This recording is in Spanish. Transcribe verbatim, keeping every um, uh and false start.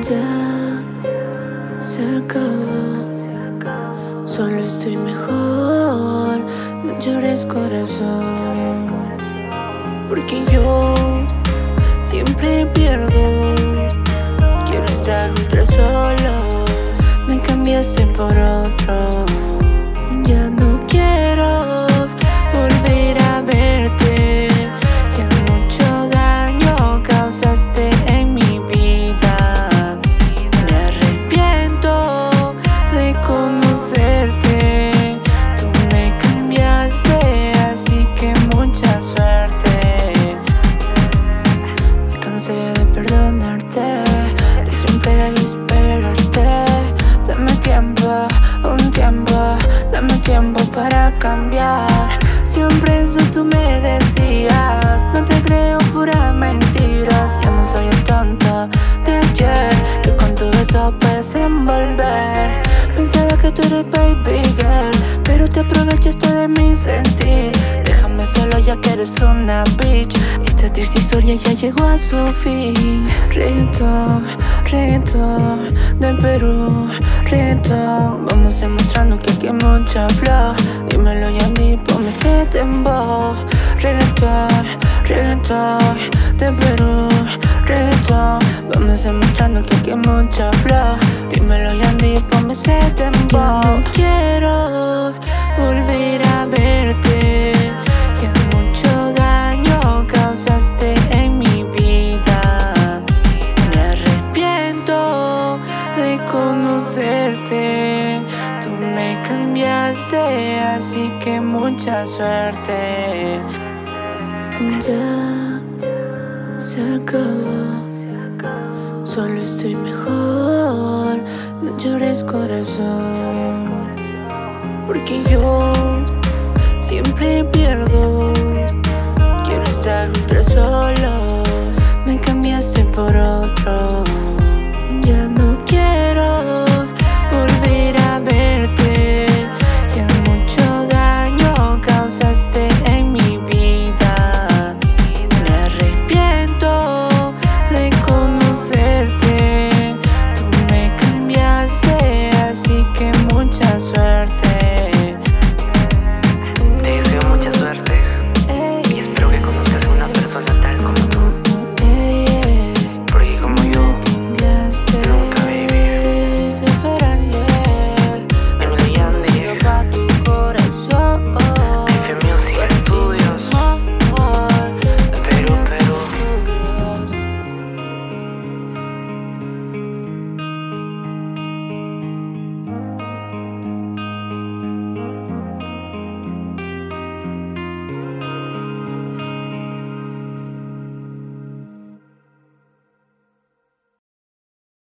Ya se acabó, solo estoy mejor. No llores, corazón, porque yo siempre pierdo. Quiero estar ultra solo, me cambiaste por otro. Ya no quiero volver a verte, ya mucho daño causaste en mi vida. Me arrepiento de conocerte, tú me cambiaste, así que mucha suerte. Me cansé de perdonarte, por siempre esperarte. Dame tiempo, un tiempo, dame tiempo para cambiar. Siempre eso tú me decías, no te creo, puras mentiras. Ya no soy el tonto de ayer, que con tu beso puedes envolver. Pensaba que tú eres baby girl, pero te aprovechaste de mi sentir. Déjame solo ya que eres una bitch. Esta triste historia ya llegó a su fin. Reggaetón, reggaetón del Perú, reggaetón. Vamos demostrando que aquí hay mucha flow. Dímelo Yandy, ponme ese tembo. Reggaetón, reggaetón del Perú, reggaetón. Vamos demostrando que aquí hay mucha flow. Dímelo Yandy, ponme ese tembo. Ya no quiero volver a verte, ya mucho daño causaste en mi vida. Me arrepiento de conocerte, tú me cambiaste, así que mucha suerte. Ya se acabó, solo estoy mejor. No llores, corazón, porque yo siempre pierdo.